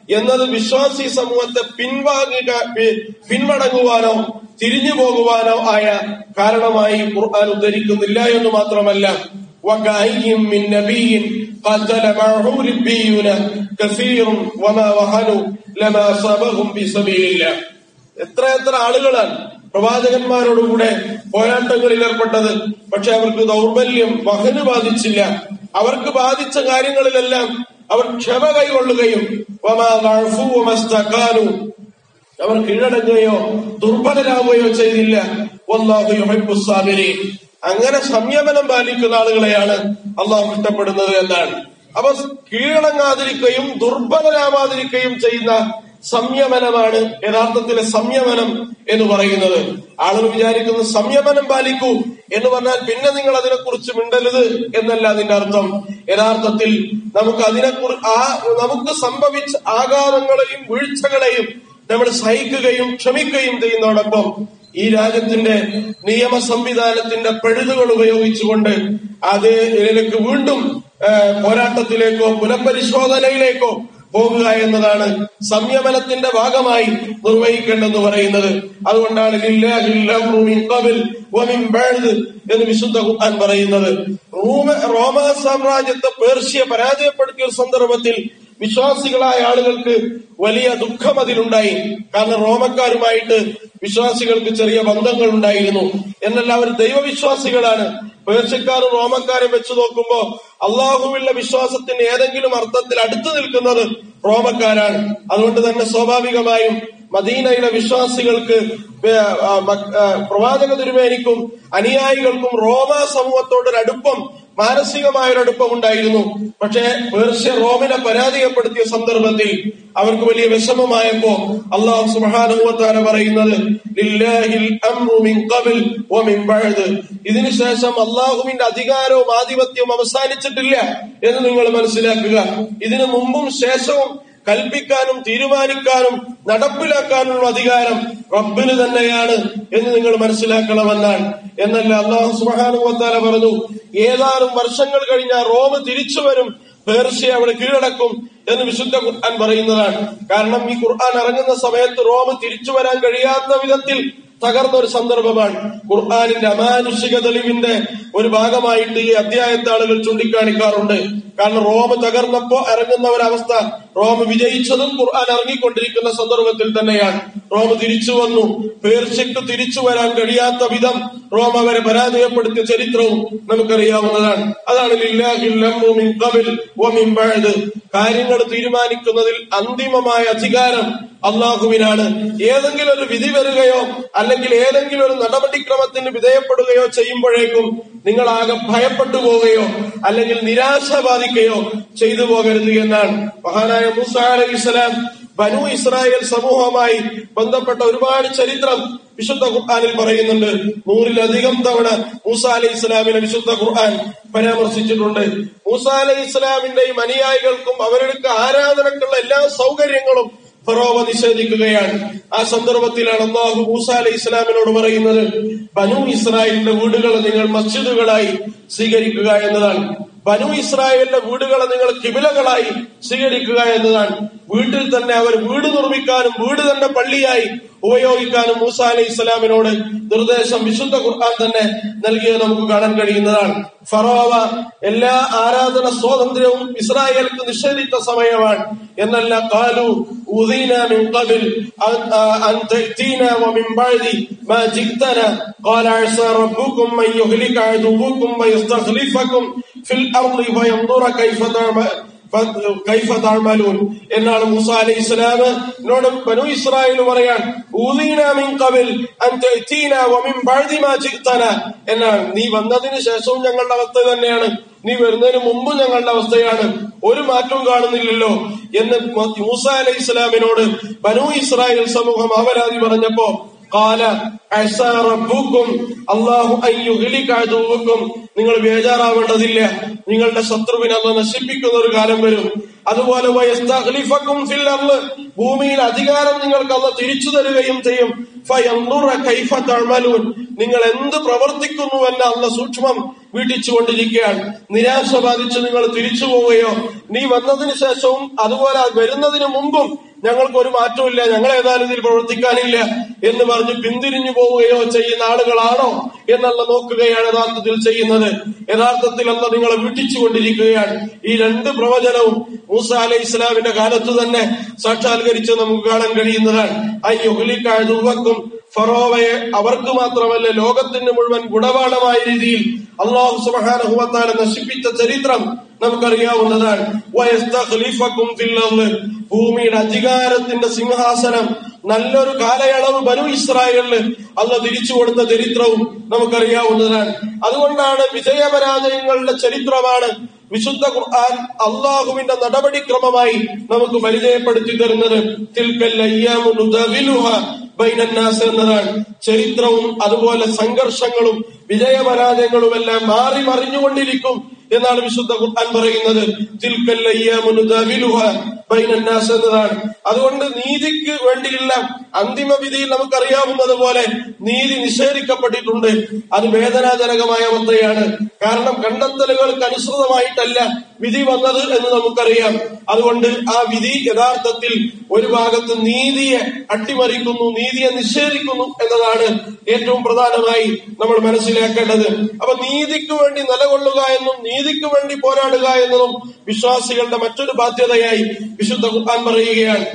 എന്നത് വിശ്വാസി സമൂഹത്തെ പിൻവാങ്ങുക പിൻമടങ്ങുവാനോ തിരിഞ്ഞു പോകുവാനോ ആയ കാരണമായി ഖുർആൻ ഉദ്ധരിക്കുന്നില്ല എന്ന് മാത്രമല്ല, വകഅയ്യിൻ മിൻ നബിയ്യിൻ ഖതല മഅഹു റിബ്ബിയൂന കസീറുൻ വമാ വഹനു ലമാ അസാബഹും ബിസബീലില്ലാഹ്. എത്ര എത്ര ആളുകളാണ് പ്രവാചകന്മാരോടുകൂടെ പോരാട്ടങ്ങളിൽ ഏർപ്പെട്ടത്. പക്ഷെ അവർക്ക് ദൗർബല്യം, വഹന് ബാധിച്ചില്ല. അവർക്ക് ബാധിച്ച കാര്യങ്ങളിലെല്ലാം അവർ ക്ഷമ കൈകൊള്ളുകയും വമാ ദഅഫു വമസ്തഖാനു, അവർ കീഴടങ്ങുകയോ ദുർബലരാകുകയോ ചെയ്തില്ല. വല്ലാഹു യുഹിബ്ബുസ് സാബിരീൻ. അങ്ങനെ സംയമനം പാലിക്കുന്ന ആളുകളെയാണ് അള്ളാഹു ഇഷ്ടപ്പെടുന്നത് എന്നാണ്. അപ്പൊ കീഴടങ്ങാതിരിക്കുകയും ദുർബലരാവാതിരിക്കുകയും ചെയ്യുന്ന സംയമനമാണ് യഥാർത്ഥത്തിലെ സംയമനം എന്ന് പറയുന്നത്. ആളുകൾ വിചാരിക്കുന്ന സംയമനം പാലിക്കൂ എന്ന് പറഞ്ഞാൽ പിന്നെ നിങ്ങൾ അതിനെക്കുറിച്ച് മിണ്ടരുത് എന്നല്ല അതിന്റെ അർത്ഥം. യഥാർത്ഥത്തിൽ നമുക്ക് അതിനെക്കുറിച്ച് ആ നമുക്ക് സംഭവിച്ച ആഘാതങ്ങളെയും വീഴ്ചകളെയും നമ്മൾ സഹിക്കുകയും ക്ഷമിക്കുകയും ചെയ്യുന്നതോടൊപ്പം ഈ രാജ്യത്തിന്റെ നിയമ സംവിധാനത്തിന്റെ പഴുതുകൾ ഉപയോഗിച്ചുകൊണ്ട് അതിലേക്ക് വീണ്ടും പോരാട്ടത്തിലേക്കോ പുനഃപരിശോധനയിലേക്കോ പോകുക എന്നതാണ് സംയമനത്തിന്റെ ഭാഗമായി നിർവഹിക്കേണ്ടെന്ന് പറയുന്നത്. അതുകൊണ്ടാണ് ലില്ലാഹിൽ അംറു മിൻ ഖബൽ വമിൻ ബഅദ് എന്ന് വിശുദ്ധ ഖുർആൻ പറയുന്നത്. റോമ റോമ സാമ്രാജ്യത്തെ പേർഷ്യ പരാജയപ്പെടുത്തിയ സന്ദർഭത്തിൽ വിശ്വാസികളായ ആളുകൾക്ക് വലിയ ദുഃഖം അതിലുണ്ടായി. കാരണം റോമക്കാരുമായിട്ട് വിശ്വാസികൾക്ക് ചെറിയ ബന്ധങ്ങൾ ഉണ്ടായിരുന്നു. എന്നല്ല, അവർ ദൈവവിശ്വാസികളാണ്. പേർഷ്യക്കാരും റോമക്കാരും വെച്ച് നോക്കുമ്പോ അള്ളാഹുവിലുള്ള വിശ്വാസത്തിന് ഏതെങ്കിലും അർത്ഥത്തിൽ അടുത്തു നിൽക്കുന്നത് റോമക്കാരാണ്. അതുകൊണ്ട് തന്നെ സ്വാഭാവികമായും മദീനയിലെ വിശ്വാസികൾക്ക് പ്രവാചക തിരുമേനിക്കും അനുയായികൾക്കും റോമ സമൂഹത്തോടൊരടുപ്പം, മാനസികമായൊരടുപ്പം ഉണ്ടായിരുന്നു. പക്ഷേ പേർഷ്യ റോമിനെ പരാജയപ്പെടുത്തിയ സന്ദർഭത്തിൽ അവർക്ക് വലിയ വിഷമമായപ്പോ അല്ലാഹു സുബ്ഹാനഹു വ തആല പറയുന്നത് ലില്ലാഹിൽ അംറു മിൻ ഖബൽ വമിൻ ബഅദ്. ഇതിനുശേഷം അള്ളാഹുവിന്റെ അധികാരവും ആധിപത്യവും അവസാനിച്ചിട്ടില്ല എന്ന് നിങ്ങൾ മനസ്സിലാക്കുക. ഇതിനു മുമ്പും ശേഷവും കൽപ്പിക്കാനും തീരുമാനിക്കാനും നടപ്പിലാക്കാനുള്ള അധികാരം റബ്ബിന് തന്നെയാണ് എന്ന് നിങ്ങൾ മനസ്സിലാക്കണമെന്നാണ്. എന്നല്ല, അല്ലാഹു സുബ്ഹാനഹു വ തആല പറഞ്ഞു, ഏതാനും വർഷങ്ങൾ കഴിഞ്ഞാൽ റോം തിരിച്ചു വരും, പേർഷ്യ അവിടെ കീഴടക്കും എന്ന് വിശുദ്ധ ഖുർആൻ പറയുന്നതാണ്. കാരണം ഈ ഖുർആൻ ഇറങ്ങുന്ന സമയത്ത് റോം തിരിച്ചു വരാൻ കഴിയാത്ത വിധത്തിൽ തകർന്ന ഒരു സന്ദർഭമാണ്. ഖുർആനിന്റെ അമാനുഷിക തെളിവിന്റെ ഒരു ഭാഗമായിട്ട് ഈ അധ്യായത്തെ ആളുകൾ ചൂണ്ടിക്കാണിക്കാറുണ്ട്. കാരണം റോം തകർന്നപ്പോ ഇറങ്ങുന്ന ഒരവസ്ഥ, റോം വിജയിച്ചതും ഖുർആൻ ഇറങ്ങിക്കൊണ്ടിരിക്കുന്ന സന്ദർഭത്തിൽ തന്നെയാണ്. റോം തിരിച്ചു വന്നു. പേർഷ്യക്ക് തിരിച്ചു വരാൻ കഴിയാത്ത വിധം റോം അവരെ പരാജയപ്പെടുത്തിയ ചരിത്രവും നമുക്കറിയാവുന്നതാണ്. അതാണ് ലില്ലാഹിൽ അംറു മിൻ ഖബൽ വമിൻ ബഅദ്. കാര്യങ്ങൾ തീരുമാനിക്കുന്നതിൽ അന്തിമമായ അധികാരം അള്ളാഹുവിനാണ്. ഏതെങ്കിലും ഒരു വിധി വരികയോ അല്ലെങ്കിൽ ഏതെങ്കിലും ഒരു നടപടിക്രമത്തിന് വിധേയപ്പെടുകയോ ചെയ്യുമ്പോഴേക്കും നിങ്ങളാകെ ഭയപ്പെട്ടു പോവുകയോ അല്ലെങ്കിൽ നിരാശ ബാധിക്കുകയോ ചെയ്തു പോകരുത് എന്നാണ്. മഹാനായ മൂസാ അലൈഹിസ്സലാം ബനു ഇസ്രായേൽ സമൂഹവുമായി ബന്ധപ്പെട്ട ഒരുപാട് ചരിത്രം വിശുദ്ധ ഖുർആനിൽ പറയുന്നുണ്ട്. നൂറിലധികം തവണ മൂസാ അലൈഹി ഇസ്ലാമിനെ വിശുദ്ധ ഖുർആൻ പരാമർശിച്ചിട്ടുണ്ട്. മൂസാ അലൈഹി ഇസ്ലാമിന്റെയും അനുയായികൾക്കും അവരുടെ ആരാധനക്കുള്ള എല്ലാ സൗകര്യങ്ങളും ഫറോവ നിഷേധിക്കുകയാണ്. ആ സന്ദർഭത്തിലാണ് അല്ലാഹു മൂസാ അലൈഹി ഇസ്ലാമിനോട് പറയുന്നത്, ബനു ഇസ്രായേലിന്റെ വീടുകളെ നിങ്ങൾ മസ്ജിദുകളായി സ്വീകരിക്കുക എന്നതാണ്. ബനു ഇസ്രായേലിന്റെ വീടുകളെ നിങ്ങൾ കിബിലകളായി സ്വീകരിക്കുക എന്നതാണ്. വീട്ടിൽ തന്നെ അവർ വീട് നിർമ്മിക്കാനും വീട് തന്നെ പള്ളിയായി ഉപയോഗിക്കാനും മൂസാ അലൈഹി ഇസ്ലാമിനോട് നിർദ്ദേശം വിശുദ്ധ ഖുർആൻ തന്നെ നൽകിയത് നമുക്ക് കാണാൻ കഴിയുന്നതാണ്. ഫറോവ എല്ലാ ആരാധന സ്വാതന്ത്ര്യവും ഇസ്രായേൽക്ക് നിഷേധിച്ച സമയമാണ്. എന്നല്ല, ഖാലു ഉദീന മിൻ ഖബൽ അൻ തഅതീന വമിൻ ബഅദി മാ ജിഅതന ഖാല അസാ റബ്ബുകും അൻ യുഹ്ലിക അദുവ്വകും വയസ്തഖ്ലിഫകും ഫിൽ അർളി ഫയൻദുറ കൈഫ കൈഫ തഅമലൂൻ എന്നാണ് മൂസാ അലൈഹി ഇസ്ലാമിനോട് ബനു ഇസ്രായേൽ പറയാൻ, ഊദീന മിൻ ഖബൽ അൻ തഅതീന വമിൻ ബഅദി മാ ജിഅതന എന്നാണ്. നീ വന്നതിന് ശേഷവും ഞങ്ങളുടെ അവസ്ഥ തന്നെയാണ്, നീ വരുന്നതിന് മുമ്പ് ഞങ്ങളുടെ അവസ്ഥയാണ്, ഒരു മാറ്റവും കാണുന്നില്ലല്ലോ എന്ന് മൂസാ അലൈഹി ഇസ്ലാമിനോട് ബനു ഇസ്രായേൽ സമൂഹം അപരാധി പറഞ്ഞപ്പോ ഖാല അസാ റബ്ബുകും അല്ലാഹു അൻ യുഹ്ലിക അദുവ്വകും, നിങ്ങൾ ബേജാറാവേണ്ടതില്ല, നിങ്ങളുടെ ശത്രുവിനെ അല്ലാഹു നശിപ്പിക്കുന്ന ഒരു കാലം വരും. അതുപോലെ വയസ്തഖ്ലിഫകും ഫിൽ അർള്, ഭൂമിയിൽ അധികാരം നിങ്ങൾക്ക് അല്ലാഹു തിരിച്ചു തരുകയും ചെയ്യും. ഫയൻദുറ കൈഫ തഅമലൂൻ, നിങ്ങൾ എന്ത് പ്രവർത്തിക്കുന്നുവെന്ന് അല്ലാഹു സൂക്ഷ്മം വീട്ടിച്ചുകൊണ്ടിരിക്കുകയാണ്. നിരാശ ബാധിച്ച് നിങ്ങൾ തിരിച്ചു പോവുകയോ നീ വന്നതിന് ശേഷവും അതുപോലെ വരുന്നതിന് മുമ്പും ഞങ്ങൾക്ക് ഒരു മാറ്റമില്ല, ഞങ്ങൾ ഏതായാലും ഇതിൽ പ്രവർത്തിക്കാനില്ല എന്ന് പറഞ്ഞ് പിന്തിരിഞ്ഞു പോവുകയോ ചെയ്യുന്ന ആളുകളാണോ എന്നുള്ള നോക്കുകയാണ് യഥാർത്ഥത്തിൽ ചെയ്യുന്നത്. യഥാർത്ഥത്തിൽ അന്ന് നിങ്ങളെ വീട്ടിച്ചുകൊണ്ടിരിക്കുകയാണ്. ഈ രണ്ട് പ്രവചനവും മൂസ അലൈഹി ഇസ്ലാമിന്റെ കാലത്ത് തന്നെ സാക്ഷാത്കരിച്ച് നമുക്ക് കാണാൻ കഴിയുന്നതാണ്. അയ്യൊഹ്ലിക്കും ഫറോവയെ അവർക്ക് മാത്രമല്ല ലോകത്തിന് മുഴുവൻ ഗുണപാഠമായ രീതിയിൽ അല്ലാഹു സുബ്ഹാനഹു വ തആല നശിപ്പിച്ച ചരിത്രം നമുക്കറിയാവുന്നതാണ്. വയസ്തഖ്ലിഫക്കും ഫിൽ അർള്, ഭൂമിയുടെ അധികാരത്തിന്റെ സിംഹാസനം നല്ലൊരു കാലയളവ് ബനു ഇസ്രായേലിന് അള്ളാഹു തിരിച്ചു കൊടുത്ത ചരിത്രവും നമുക്കറിയാവുന്നതാണ്. അതുകൊണ്ടാണ് വിജയപരാജയങ്ങളുടെ ചരിത്രമാണ് വിശുദ്ധ ഖുർആൻ അള്ളാഹുവിന്റെ നടപടിക്രമമായി നമുക്ക് പരിചയപ്പെടുത്തി തരുന്നത്. തിൽക്കൽ അയ്യാമു നുദവിലുഹാ ബൈനന്നാസ് എന്നതാണ്. ചരിത്രവും അതുപോലെ സംഘർഷങ്ങളും വിജയപരാജയങ്ങളുമെല്ലാം മാറി മറിഞ്ഞുകൊണ്ടിരിക്കും എന്നാണ് വിശുദ്ധ ഖുർആൻ പറയുന്നത്. തിൽക്കൽ അയ്യാമു നുദവിലുഹാ ബൈനന്നാസ് എന്നതാണ്. അതുകൊണ്ട് നീതിക്ക് വേണ്ടിയുള്ള അന്തിമ വിധിയിൽ നമുക്കറിയാവുന്നത് പോലെ നീതി നിഷേധിക്കപ്പെട്ടിട്ടുണ്ട്. അത് വേദനാജനകമായ അവസ്ഥയാണ്. കാരണം കണ്ടെത്തലുകൾക്ക് അനുസൃതമായിട്ടല്ല വിധി വന്നത് എന്ന് നമുക്കറിയാം. അതുകൊണ്ട് ആ വിധി യഥാർത്ഥത്തിൽ ഒരു ഭാഗത്ത് നീതിയെ അട്ടിമറിക്കുന്നു, നീതിയെ നിഷേധിക്കുന്നു എന്നതാണ് ഏറ്റവും പ്രധാനമായി നമ്മൾ മനസ്സിലാക്കേണ്ടത്. അപ്പൊ നീതിക്ക് വേണ്ടി നിലകൊള്ളുക എന്നും നീതിക്ക് വേണ്ടി പോരാടുക എന്നതും വിശ്വാസികളുടെ മറ്റൊരു ബാധ്യതയായി വിശുദ്ധ ഖുർആൻ പറയുകയാണ്.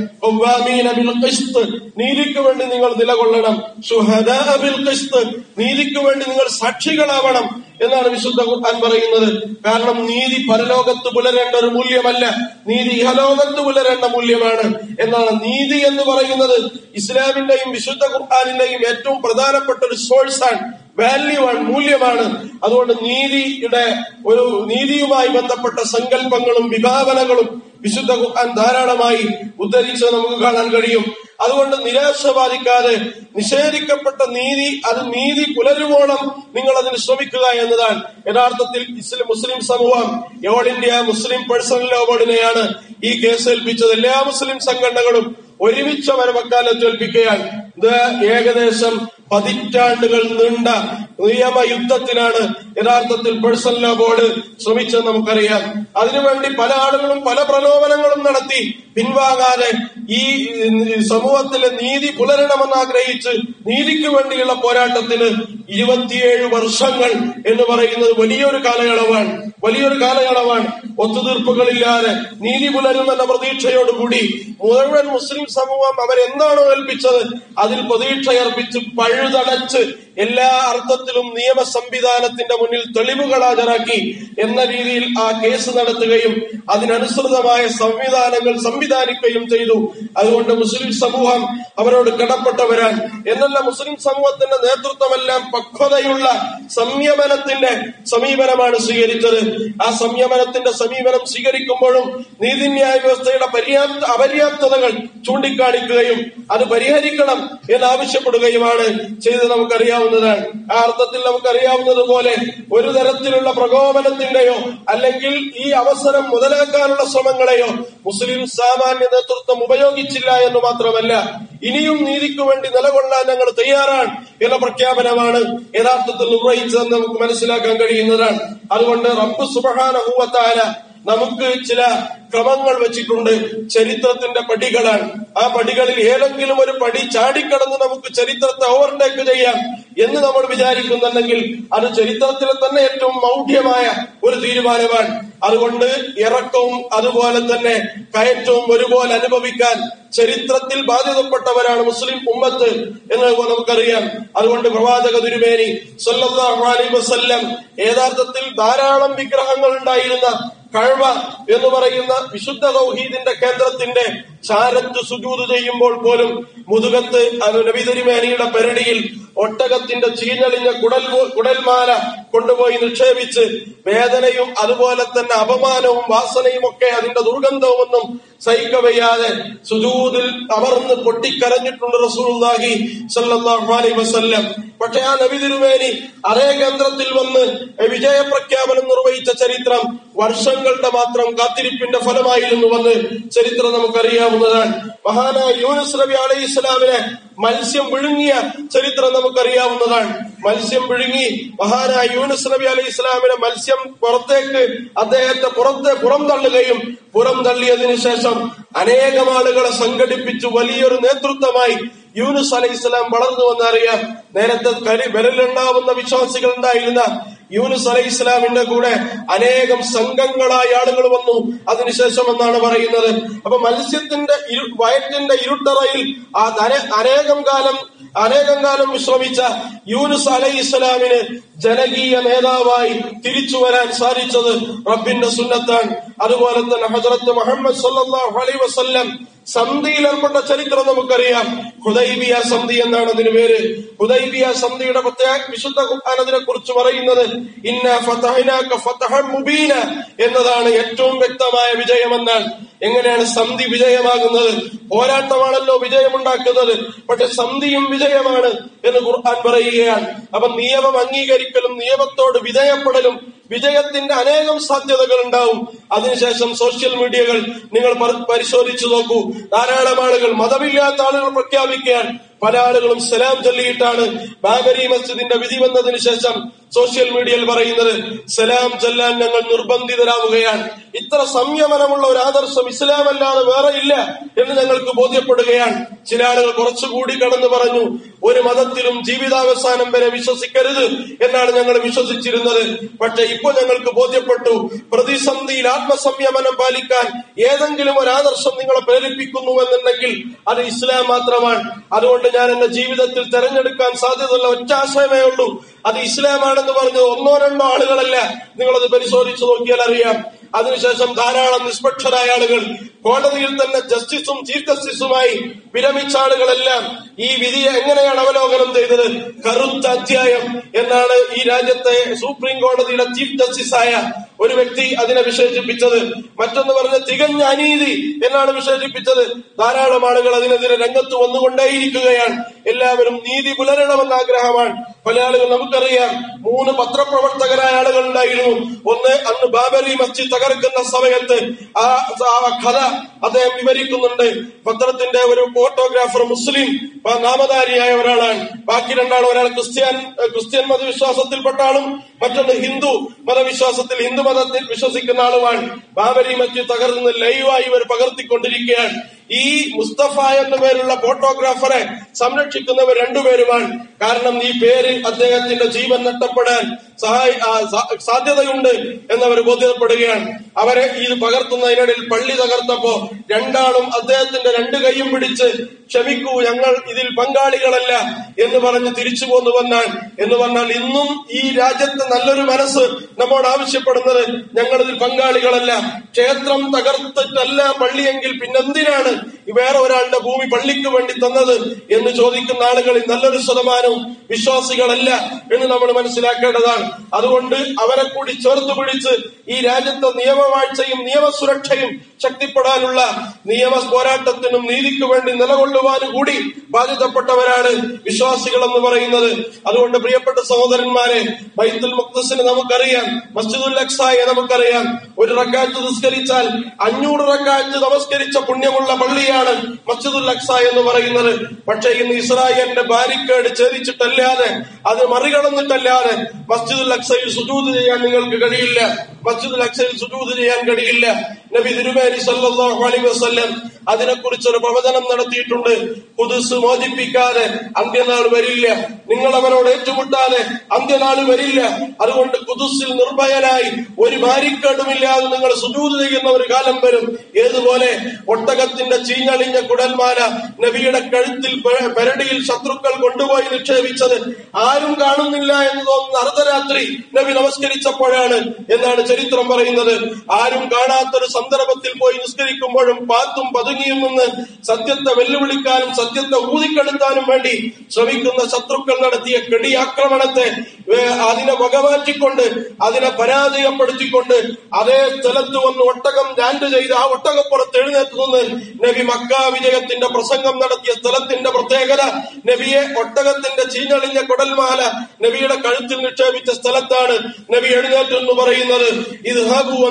നീതിക്ക് വേണ്ടി നിങ്ങൾ നിലകൊള്ളണം. ശുഹദാ ബിൽ ഖിസ്ത്, നീതിക്ക് വേണ്ടി നിങ്ങൾ സാക്ഷികളാവണം എന്നാണ് വിശുദ്ധ ഖുർആൻ പറയുന്നത്. കാരണം നീതി പരലോകത്ത് പുലരേണ്ട ഒരു മൂല്യമല്ല, നീതി ഇഹലോകത്ത് പുലരേണ്ട മൂല്യമാണ് എന്നാണ്. നീതി എന്ന് പറയുന്നത് ഇസ്ലാമിന്റെയും വിശുദ്ധ ഖുർആനിന്റെയും ഏറ്റവും പ്രധാനപ്പെട്ട ഒരു സോഴ്സാണ്, വാല്യൂ ആണ്, മൂല്യമാണ്. അതുകൊണ്ട് നീതിയുടെ ഒരു നീതിയുമായി ബന്ധപ്പെട്ട സങ്കല്പങ്ങളും വിഭാവനകളും വിശുദ്ധ ഖുർആൻ ധാരാളമായി ഉദ്ധരിച്ച് നമുക്ക് കാണാൻ കഴിയും. അതുകൊണ്ട് നിരാശ ബാധിക്കാതെ നിഷേധിക്കപ്പെട്ട നീതി അത് നീതി പുലരുവോളം നിങ്ങൾ അതിന് ശ്രമിക്കുക എന്നതാണ് യഥാർത്ഥത്തിൽ ഇസ്ലാം മുസ്ലിം സമൂഹം all India Muslim personal law ബോർഡിനെയാണ് ഈ കേസ് ഏൽപ്പിച്ചത്. എല്ലാ മുസ്ലിം സംഘടനകളും ഒരുമിച്ച് അവരെ വക്കാലത്ത് ഏൽപ്പിക്കുകയാണ്. ഇത് ഏകദേശം പതിറ്റാണ്ടുകൾ നീണ്ട നിയമയുദ്ധത്തിനാണ് യഥാർത്ഥത്തിൽ പേഴ്സണൽ ലോ ബോർഡ് ശ്രമിച്ചത് നമുക്കറിയാം. അതിനുവേണ്ടി പല ആളുകളും പല പ്രലോഭനങ്ങളും നടത്തി പിൻവാങ്ങാതെ ഈ സമൂഹത്തിലെ നീതി പുലരണമെന്ന് ആഗ്രഹിച്ച് നീതിക്ക് വേണ്ടിയുള്ള പോരാട്ടത്തിന് ഇരുപത്തിയേഴ് വർഷങ്ങൾ എന്ന് പറയുന്നത് വലിയൊരു കാലയളവാണ്, വലിയൊരു കാലയളവാണ്. ഒത്തുതീർപ്പുകളില്ലാതെ നീതി പുലരുമെന്ന പ്രതീക്ഷയോടുകൂടി മുഴുവൻ മുസ്ലിം സമൂഹം അവരെന്താണോ ഏൽപ്പിച്ചത് അതിൽ പ്രതീക്ഷയർപ്പിച്ച് പഴുതടച്ച് എല്ലാ അർത്ഥത്തിലും നിയമ സംവിധാനത്തിന്റെ മുന്നിൽ തെളിവുകൾ ഹാജരാക്കി എന്ന രീതിയിൽ ആ കേസ് നടത്തുകയും അതിനനുസൃതമായ സംവിധാനങ്ങൾ സംവിധാനിക്കുകയും ചെയ്തു. അതുകൊണ്ട് മുസ്ലിം സമൂഹം അവരോട് കടപ്പെട്ടവരാൻ എന്നല്ല, മുസ്ലിം സമൂഹത്തിന്റെ നേതൃത്വമെല്ലാം പക്വതയുള്ള സംയമനത്തിന്റെ സമീപനമാണ് സ്വീകരിച്ചത്. ആ സംയമനത്തിന്റെ സമീപനം സ്വീകരിക്കുമ്പോഴും നീതിന്യായ വ്യവസ്ഥയുടെ പര്യാപ്ത അപര്യാപ്തതകൾ ചൂണ്ടിക്കാണിക്കുകയും അത് പരിഹരിക്കണം എന്നാവശ്യപ്പെടുകയുമാണ് ചെയ്ത് നമുക്കറിയാവുന്നതാണ്. ആ അർത്ഥത്തിൽ നമുക്കറിയാവുന്നത് പോലെ ഒരു തരത്തിലുള്ള പ്രകോപനത്തിന്റെയോ അല്ലെങ്കിൽ ഈ അവസരം മുതലാക്കാനുള്ള ശ്രമങ്ങളെയോ മുസ്ലിം സാമാന്യ നേതൃത്വം ഉപയോഗിച്ചില്ല എന്ന് മാത്രമല്ല, ഇനിയും നീതിക്ക് വേണ്ടി നിലകൊള്ളാൻ ഞങ്ങൾ തയ്യാറാണ് എന്ന പ്രഖ്യാപനമാണ് യഥാർത്ഥത്തിൽ നിർവഹിച്ചതെന്ന് നമുക്ക് മനസ്സിലാക്കാൻ കഴിയുന്നതാണ്. അതുകൊണ്ട് റബ്ബ് സുബ്ഹാനഹു വ തആല നമുക്ക് ചില ക്രമങ്ങൾ വെച്ചിട്ടുണ്ട്, ചരിത്രത്തിന്റെ പടികളാണ്. ആ പടികളിൽ ഏതെങ്കിലും ഒരു പടി ചാടിക്കടന്ന് നമുക്ക് ചരിത്രത്തെ ഓവർടേക്ക് ചെയ്യാം എന്ന് നമ്മൾ വിചാരിക്കുന്നുണ്ടെങ്കിൽ അത് ചരിത്രത്തിലെ തന്നെ ഏറ്റവും മൗഢ്യമായ ഒരു തീരുമാനമാണ്. അതുകൊണ്ട് ഇറക്കവും അതുപോലെ തന്നെ കയറ്റവും ഒരുപോലെ അനുഭവിക്കാൻ ചരിത്രത്തിൽ ബാധ്യതപ്പെട്ടവരാണ് മുസ്ലിം ഉമ്മത്ത് എന്ന് നമുക്കറിയാം. അതുകൊണ്ട് പ്രവാചക തിരുമേനി സല്ലല്ലാഹു അലൈഹി വസല്ലം യഥാർത്ഥത്തിൽ ധാരാളം വിഗ്രഹങ്ങൾ ഉണ്ടായിരുന്ന കഅബ എന്ന് പറയുന്ന വിശുദ്ധ തൗഹീദിന്റെ കേന്ദ്രത്തിന്റെ ചാരത്ത് സുജൂദ് ചെയ്യുമ്പോൾ പോലും മുതുകത്ത് നബി തിരുമേനിയുടെ പെരടിയിൽ ഒട്ടകത്തിന്റെ ചീഞ്ഞളിഞ്ഞ കുടൽ കുടൽമാല കൊണ്ടുപോയി നിക്ഷേപിച്ച് വേദനയും അതുപോലെ തന്നെ അപമാനവും വാസനയും ഒക്കെ അതിന്റെ ദുർഗന്ധവുമൊന്നും സഹിക്കവയ്യാതെ സുജൂദിൽ അമർന്ന് പൊട്ടിക്കരഞ്ഞിട്ടുണ്ട് റസൂലുള്ളാഹി സ്വല്ലല്ലാഹു അലൈഹി വസല്ലം. പക്ഷെ ആ നബി തിരുമേനി അതേ കേന്ദ്രത്തിൽ വന്ന് വിജയപ്രഖ്യാപനം നിർവഹിച്ച ചരിത്രം വർഷങ്ങളുടെ മാത്രം കാത്തിരിപ്പിന്റെ ഫലമായിരുന്നു വന്ന് ചരിത്രം നമുക്കറിയാവുന്നതാണ്. മഹാനായ യൂനുസ് നബി അലൈഹി ഇസ്ലാമിനെ മത്സ്യം വിഴുങ്ങിയ ചരിത്രം നമുക്കറിയാവുന്നതാണ്. മത്സ്യം വിഴുങ്ങി മഹാനായ യൂനുസ് നബി അലൈഹി ഇസ്ലാമിനെ മത്സ്യം പുറത്തേക്ക് അദ്ദേഹത്തെ പുറത്തെ പുറം തള്ളുകയും പുറം തള്ളിയതിനു ശേഷം അനേകം ആളുകളെ സംഘടിപ്പിച്ചു വലിയൊരു നേതൃത്വമായി യൂനുസ് അലൈഹി ഇസ്ലാം വളർന്നു വന്നറിയാം. നേരത്തെ കരി വിരലുണ്ടാവുന്ന വിശ്വാസികൾ ഉണ്ടായിരുന്ന യൂനുസ് അലൈഹി ഇസ്ലാമിന്റെ കൂടെ അനേകം സംഘങ്ങളായ ആളുകൾ വന്നു അതിനുശേഷം എന്നാണ് പറയുന്നത്. അപ്പൊ മത്സ്യത്തിന്റെ ഇരു വയറ്റിന്റെ ഇരുട്ടറയിൽ ആ അനേകം കാലം അനേകം കാലം വിശ്രമിച്ച യൂനുസ് അലൈഹി ഇസ്ലാമിന് ജനകീയ നേതാവായി തിരിച്ചു വരാൻ സാധിച്ചത് റബ്ബിന്റെ സുന്നത്താണ്. അതുപോലെ തന്നെ ഹദ്റത്ത് മുഹമ്മദ് സല്ലല്ലാഹു അലൈഹി വസല്ലം സന്ധിയിൽ ഏർപ്പെട്ട ചരിത്രം നമുക്കറിയാം. ഹുദൈബിയ സന്ധി എന്നാണ് അതിന് പേര്. ഹുദൈബിയ സന്ധിയുടെ പ്രത്യേക വിശുദ്ധ ഖുർആൻ അതിനെ കുറിച്ച് പറയുന്നത് ഇന്നാ ഫതഹ്നാക ഫതഹൻ മുബീന എന്നതാണ് ഏറ്റവും വ്യക്തമായ വിജയമെന്നാണ്. എങ്ങനെയാണ് സന്ധി വിജയമാകുന്നത്? പോരാട്ടമാണല്ലോ വിജയമുണ്ടാക്കുന്നത്. പക്ഷെ സന്ധിയും വിജയമാണ് എന്ന് ഖുർആൻ പറയുകയാണ്. അപ്പൊ നിയമം അംഗീകരിക്കലും നിയമത്തോട് വിധേയപ്പെടലും വിജയത്തിന്റെ അനേകം സാധ്യതകൾ ഉണ്ടാവും. അതിനുശേഷം സോഷ്യൽ മീഡിയകൾ നിങ്ങൾ പരിശോധിച്ചു നോക്കൂ. ധാരാളം ആളുകൾ, മതമില്ലാത്ത ആളുകൾ പ്രഖ്യാപിക്കുകയാണ്. പല ആളുകളും സലാം ചൊല്ലിയിട്ടാണ് ബാബരി മസ്ജിദിന്റെ വിധി വന്നതിന് ശേഷം സോഷ്യൽ മീഡിയയിൽ പറയുന്നത് സലാം ചൊല്ലാൻ ഞങ്ങൾ നിർബന്ധിതരാവുകയാണ്. ഇത്ര സംയമനമുള്ള ഒരു ആദർശം ഇസ്ലാം അല്ലാതെ വേറെ ഇല്ല എന്ന് ഞങ്ങൾക്ക് ബോധ്യപ്പെടുകയാണ്. ചില ആളുകൾ കുറച്ചുകൂടി കടന്നു പറഞ്ഞു, ഒരു മതത്തിലും ജീവിതാവസാനം വരെ വിശ്വസിക്കരുത് എന്നാണ് ഞങ്ങൾ വിശ്വസിച്ചിരുന്നത്. പക്ഷെ ഇപ്പോൾ ഞങ്ങൾക്ക് ബോധ്യപ്പെട്ടു, പ്രതിസന്ധിയിൽ ആത്മസംയമനം പാലിക്കാൻ ഏതെങ്കിലും ഒരു ആദർശം നിങ്ങളെ പ്രേരിപ്പിക്കുന്നുവെന്നുണ്ടെങ്കിൽ അത് ഇസ്ലാം മാത്രമാണ്. അതുകൊണ്ട് ഞാൻ എന്റെ ജീവിതത്തിൽ തെരഞ്ഞെടുക്കാൻ സാധ്യതയുള്ള ഒറ്റ ആശയമേ ഉള്ളൂ, അത് ഇസ്ലാമാണെന്ന് പറഞ്ഞത് ഒന്നോ രണ്ടോ ആളുകളല്ല. നിങ്ങളത് പരിശോധിച്ചു നോക്കിയാൽ അറിയാം. അതിനുശേഷം ധാരാളം നിഷ്പക്ഷരായ ആളുകൾ, കോടതിയിൽ തന്നെ ജസ്റ്റിസും ചീഫ് ജസ്റ്റിസുമായി വിരമിച്ച ആളുകളെല്ലാം ഈ വിധിയെ എങ്ങനെയാണ് അവലോകനം ചെയ്തത്? കറുത്ത അധ്യായം എന്നാണ് ഈ രാജ്യത്തെ സുപ്രീം കോടതിയുടെ ചീഫ് ജസ്റ്റിസായ ഒരു വ്യക്തി അതിനെ വിശേഷിപ്പിച്ചത്. മറ്റൊന്ന് പറഞ്ഞ തികഞ്ഞ അനീതി എന്നാണ് വിശേഷിപ്പിച്ചത്. ധാരാളം ആളുകൾ അതിനെതിരെ രംഗത്ത് വന്നുകൊണ്ടേയിരിക്കുകയാണ്. എല്ലാവരും നീതി പുലരണമെന്ന ആഗ്രഹമാണ്. പല ആളുകൾ നമുക്കറിയാം, മൂന്ന് പത്രപ്രവർത്തകരായ ആളുകൾ ഉണ്ടായിരുന്നു. ഒന്ന് അന്ന് ബാബരി മസ്ജിദ് തകർക്കുന്ന സമയത്ത് ആ കഥ അദ്ദേഹം വിവരിക്കുന്നുണ്ട്. പത്രത്തിന്റെ ഒരു ഫോട്ടോഗ്രാഫർ മുസ്ലിം നാമധാരിയായ ഒരാളാണ്. ബാക്കി രണ്ടാളും, ഒരാൾ ക്രിസ്ത്യൻ ക്രിസ്ത്യൻ മതവിശ്വാസത്തിൽപ്പെട്ട ആളും മറ്റൊന്ന് ഹിന്ദു മതവിശ്വാസത്തിൽ ഹിന്ദു മതത്തിൽ വിശ്വസിക്കുന്ന ആളുമാണ്. ബാബരി മസ്ജിദ് തകർന്ന് ലൈവായി ഇവർ പകർത്തിക്കൊണ്ടിരിക്കുകയാണ്. ഈ മുസ്തഫ എന്ന പേരുള്ള ഫോട്ടോഗ്രാഫറെ സംരക്ഷിക്കുന്നവർ രണ്ടുപേരുമാണ്. കാരണം ഈ പേര് അദ്ദേഹത്തിന്റെ ജീവൻ നഷ്ടപ്പെടാൻ സഹായ സാധ്യതയുണ്ട് എന്നവർ ബോധ്യപ്പെടുകയാണ്. അവരെ ഇത് പകർത്തുന്നതിനിടയിൽ പള്ളി തകർത്തപ്പോ രണ്ടാളും അദ്ദേഹത്തിന്റെ രണ്ട് കൈയും പിടിച്ച് ക്ഷമിക്കൂ, ഞങ്ങൾ ഇതിൽ പങ്കാളികളല്ല എന്ന് പറഞ്ഞ് തിരിച്ചു പോന്നുവെന്നാണ്. എന്ന് പറഞ്ഞാൽ ഇന്നും ഈ രാജ്യത്തെ നല്ലൊരു മനസ്സ് നമ്മോട് ആവശ്യപ്പെടുന്നത് ഞങ്ങളിതിൽ പങ്കാളികളല്ല. ക്ഷേത്രം തകർത്തിട്ടല്ല പള്ളിയെങ്കിൽ പിന്നെന്തിനാണ് വേറെ ഒരാളുടെ ഭൂമി പള്ളിക്ക് വേണ്ടി തന്നത് എന്ന് ചോദിക്കുന്ന ആളുകളിൽ നല്ലൊരു ശതമാനവും വിശ്വാസികളല്ല എന്ന് നമ്മൾ മനസ്സിലാക്കേണ്ടതാണ്. അതുകൊണ്ട് അവരെ കൂടി ചേർത്ത് പിടിച്ച് ഈ രാജ്യത്തെ നിയമവാഴ്ചയും നിയമസുരക്ഷയും ശക്തിപ്പെടാനുള്ള നിയമ പോരാട്ടത്തിനും നീതിക്ക് വേണ്ടി നിലകൊള്ളുവാനും കൂടി ബാധ്യതപ്പെട്ടവരാണ് വിശ്വാസികൾ എന്ന് പറയുന്നത്. അതുകൊണ്ട് പ്രിയപ്പെട്ട സഹോദരന്മാരെ, ബൈത്തുൽ മുഖദ്ദസിനെ നമുക്കറിയാം, മസ്ജിദുൽ അഖ്സായെ നമുക്കറിയാം. ഒരു റക്അത്ത് നിസ്കരിച്ചാൽ അഞ്ഞൂറ് റക്അത്ത് നമസ്കരിച്ച പുണ്യമുള്ള പള്ളിയാണ് മസ്ജിദുൽ അഖ്സ എന്ന് പറയുന്നത്. പക്ഷേ ഇന്ന് ഇസ്രായേലിന്റെ ബാരിക്കേഡ് ഛേദിച്ചിട്ടല്ലാതെ, അത് മറികടന്നിട്ടല്ലാതെ മസ്ജിദുൽ അഖ്സയിൽ സുജൂദ് ചെയ്യാൻ നിങ്ങൾക്ക് കഴിയില്ല. മസ്ജിദുൽ അഖ്സയിൽ സുജൂദ് ചെയ്യാൻ കഴിയില്ല. നബി തിരുമേനി സല്ലല്ലാഹു അലൈഹി വസല്ലം അതിനെക്കുറിച്ചൊരു പ്രവചനം നടത്തിയിട്ടുണ്ട്. ഖുദ്സ് മോചിപ്പിക്കാതെ അന്ത്യനാൾ വരില്ല, നിങ്ങൾ അവരോട് ഏറ്റുമുട്ടാതെ അന്ത്യനാൾ വരില്ല. അതുകൊണ്ട് ഖുദ്സിൽ നിർഭയനായി ഒരു ബാരിക്കേഡുമില്ലാതെ നിങ്ങൾ സുജൂദ് ചെയ്യുന്ന ഒരു കാലം വരും. ഏതുപോലെ ഒട്ടകത്തിന്റെ ചീഞ്ഞളിഞ്ഞ കുടൽമാല നബിയുടെ കഴുത്തിൽ പെരടിയിൽ ശത്രുക്കൾ കൊണ്ടുപോയി നിക്ഷേപിച്ചത് ആരും കാണുന്നില്ല എന്ന് തോന്നുന്ന അർദ്ധരാത്രി നബി നമസ്കരിച്ചപ്പോഴാണ് എന്നാണ് ചരിത്രം പറയുന്നത്. ആരും കാണാത്തൊരു സന്ദർഭത്തിൽ പോയി നിസ്കരിക്കുമ്പോഴും പാത്തും പതുങ്ങിയും നിന്ന് സത്യത്തെ വെല്ലുവിളിക്കാനും സത്യത്തെ ഊതിക്കെടുത്താനും വേണ്ടി ശ്രമിക്കുന്ന ശത്രുക്കൾ നടത്തിയ കെടിയാക്രമണത്തെ അതിനെ വകമാറ്റിക്കൊണ്ട് അതിനെ പരാജയപ്പെടുത്തിക്കൊണ്ട് അതേ സ്ഥലത്ത് വന്ന് ഒട്ടകം ലാൻഡ് ചെയ്ത് ആ ഒട്ടകപ്പുറത്ത് എഴുന്നേറ്റ് നിന്ന് നബി മക്ക വിജയത്തിന്റെ പ്രസംഗം നടത്തിയ സ്ഥലത്തിന്റെ പ്രത്യേകത, നബിയെ ഒട്ടകത്തിന്റെ ചീഞ്ഞളിഞ്ഞ കുടൽമാല നബിയുടെ കഴുത്തിൽ നിക്ഷേപിച്ച സ്ഥലത്താണ് നബി എഴുന്നേറ്റ് എന്ന് പറയുന്നത്. ഇത്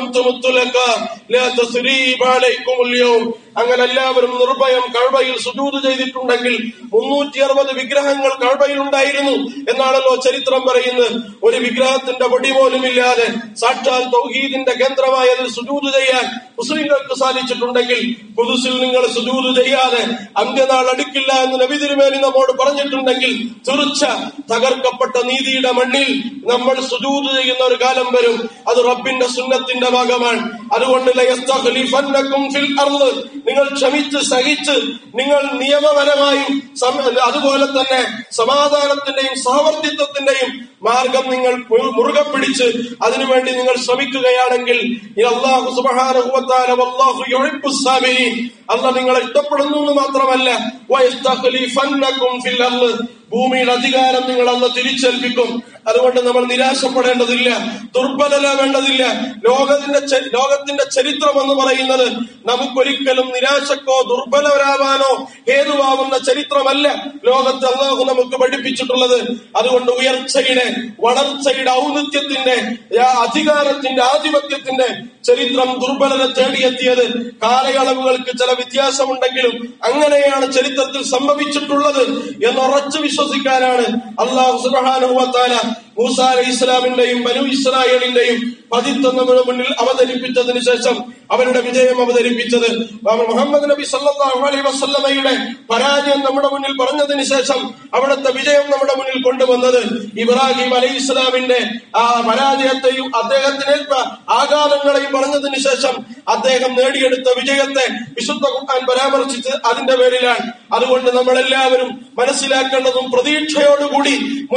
അങ്ങനെ എല്ലാവരും നിർഭയം കഅബയിൽ സുജൂദ് ചെയ്തിട്ടുണ്ടെങ്കിൽ മുന്നൂറ്റി അറുപത് വിഗ്രഹങ്ങൾ കഅബയിൽ ഉണ്ടായിരുന്നു എന്നാണല്ലോ ചരിത്രം പറയുന്നത്. ഒരു വിഗ്രഹത്തിന്റെ പൊടി പോലും ഇല്ലാതെ സാക്ഷാൽ തൗഹീദിന്റെ കേന്ദ്രമായ അതിൽ സുജൂദ് ചെയ്യാൻ മുസ്ലിങ്ങൾക്ക് സാധിച്ചിട്ടുണ്ടെങ്കിൽ ഖുദ്സിൽ നിങ്ങൾ സുജൂദ് ചെയ്യാതെ അന്ത്യനാൾ അടുക്കില്ല എന്ന് നബി തിരുമേനി നമ്മോട് പറഞ്ഞിട്ടുണ്ടെങ്കിൽ തീർച്ച തകർക്കപ്പെട്ട നീതിയുടെ മണ്ണിൽ നമ്മൾ സുജൂദ് ചെയ്യുന്ന ഒരു കാലം വരും. അത് റബ്ബിന്റെ സുന്നത്തിന്റെ ഭാഗമാണ്. അതുകൊണ്ട് ലയസ്തഖ്ലിഫന്നകും ഫിൽ അർള്, നിങ്ങൾ ക്ഷമിച്ച് സഹിച്ച് നിങ്ങൾ നിയമപരമായും അതുപോലെ തന്നെ സമാധാനത്തിന്റെയും സഹവർത്തിത്വത്തിന്റെയും മാർഗം നിങ്ങൾ മുറുകെ പിടിച്ച് അതിനുവേണ്ടി നിങ്ങൾ ശ്രമിക്കുകയാണെങ്കിൽ അല്ലാഹു സുബ്ഹാനഹു വ തആല വല്ലാഹു യുഹിബ്ബുസ് സാബിരീൻ, അല്ലാഹു നിങ്ങളെ ഇഷ്ടപ്പെടുന്നു എന്ന് മാത്രമല്ല വയസ്തഖ്ലിഫന്നകും ഫിൽ അർള്, ഭൂമിയുടെ അധികാരം നിങ്ങൾ അന്ന് തിരിച്ചേൽപ്പിക്കും. അതുകൊണ്ട് നമ്മൾ നിരാശപ്പെടേണ്ടതില്ല, ദുർബലരാവേണ്ടതില്ല. ലോകത്തിന്റെ ലോകത്തിന്റെ ചരിത്രം എന്ന് പറയുന്നത് നമുക്കൊരിക്കലും നിരാശക്കോ ദുർബലരാവാനോ ഹേതുവാകുന്ന ചരിത്രമല്ല ലോകത്ത് അല്ലാഹു നമുക്ക് പഠിപ്പിച്ചിട്ടുള്ളത്. അതുകൊണ്ട് ഉയർച്ചയുടെ, വളർച്ചയുടെ, ഔന്നത്യത്തിന്റെ, അധികാരത്തിന്റെ, ആധിപത്യത്തിന്റെ ചരിത്രം ദുർബലരെ തേടിയെത്തിയത്. കാലയളവുകൾക്ക് ചില വ്യത്യാസമുണ്ടെങ്കിലും അങ്ങനെയാണ് ചരിത്രത്തിൽ സംഭവിച്ചിട്ടുള്ളത് എന്ന് ഉറച്ചു വിശ്വസിക്കാനാണ് അല്ലാഹു സുബ്ഹാനഹു വ തആല മൂസാ അലൈഹി ഇസ്ലാമിന്റെയും ബനു ഇസ്രായേലിന്റെയും പതിത്വം നമ്മുടെ മുന്നിൽ അവതരിപ്പിച്ചതിന് ശേഷം അവരുടെ വിജയം അവതരിപ്പിച്ചത്. മുഹമ്മദ് നബി സല്ലല്ലാഹു അലൈഹി വസല്ലമയുടെ പരാജയം നമ്മുടെ മുന്നിൽ പറഞ്ഞതിന് ശേഷം അവിടുത്തെ വിജയം നമ്മുടെ മുന്നിൽ കൊണ്ടുവന്നത് ഇബ്രാഹിം അലൈഹി ഇസ്ലാമിന്റെ ആ പരാജയത്തെയും അദ്ദേഹത്തിനേൽപ്പ ആഘാതങ്ങളെയും പറഞ്ഞതിന് ശേഷം അദ്ദേഹം നേടിയെടുത്ത വിജയത്തെ വിശുദ്ധ ഖുർആൻ പരാമർശിച്ച് അതിന്റെ പേരിലാണ്. അതുകൊണ്ട് നമ്മളെല്ലാവരും മനസ്സിലാക്കേണ്ടതും പ്രതീക്ഷയോടുകൂടി